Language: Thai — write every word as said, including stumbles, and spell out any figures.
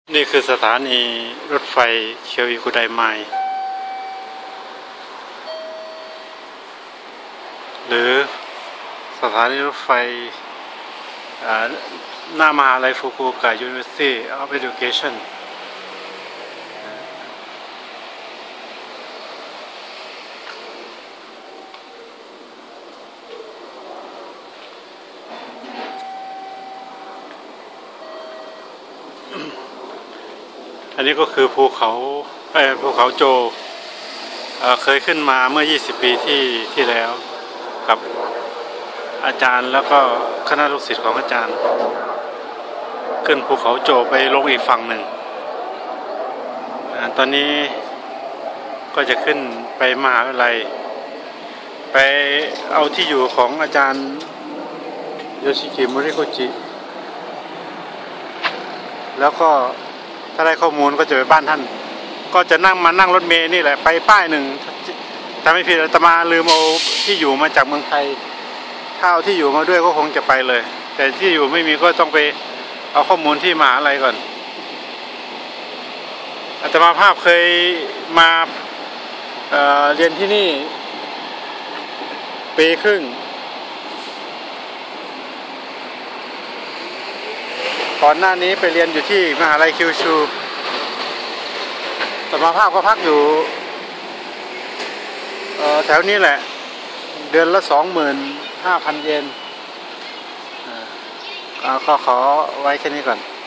นี่คือสถานีรถไฟเคียวอิคุไดไมล์หรือสถานีรถไฟหน้ามหาลัยฟุกุโอกะ University of Education อันนี้ก็คือภูเขาเอ้ภูเขาโจเเคยขึ้นมาเมื่อยี่สิบปีที่ที่แล้วกับอาจารย์แล้วก็คณะลูกศิษย์ของอาจารย์ขึ้นภูเขาโจไปลงอีกฝั่งหนึ่งตอนนี้ก็จะขึ้นไปมหาวิทยาลัยไปเอาที่อยู่ของอาจารย์โยชิกิมุริโกจิแล้วก็ถ้าได้ข้อมูลก็จะไปบ้านท่านก็จะนั่งมานั่งรถเมล์นี่แหละไปป้ายหนึ่งถ้าไม่ผิดอาตมาลืมเอาที่อยู่มาจากเมืองไทยถ้าเอาที่อยู่มาด้วยก็คงจะไปเลยแต่ที่อยู่ไม่มีก็ต้องไปเอาข้อมูลที่มหาลัยก่อนอาตมาภาพเคยมาเอ่อเรียนที่นี่ปีครึ่งก่อนหน้านี้ไปเรียนอยู่ที่มหาลัยคิวชูอาตมาภาพก็พักอยู่แถวนี้แหละเดือนละสองหมื่นห้าพันเยนก็ขอไว้แค่นี้ก่อน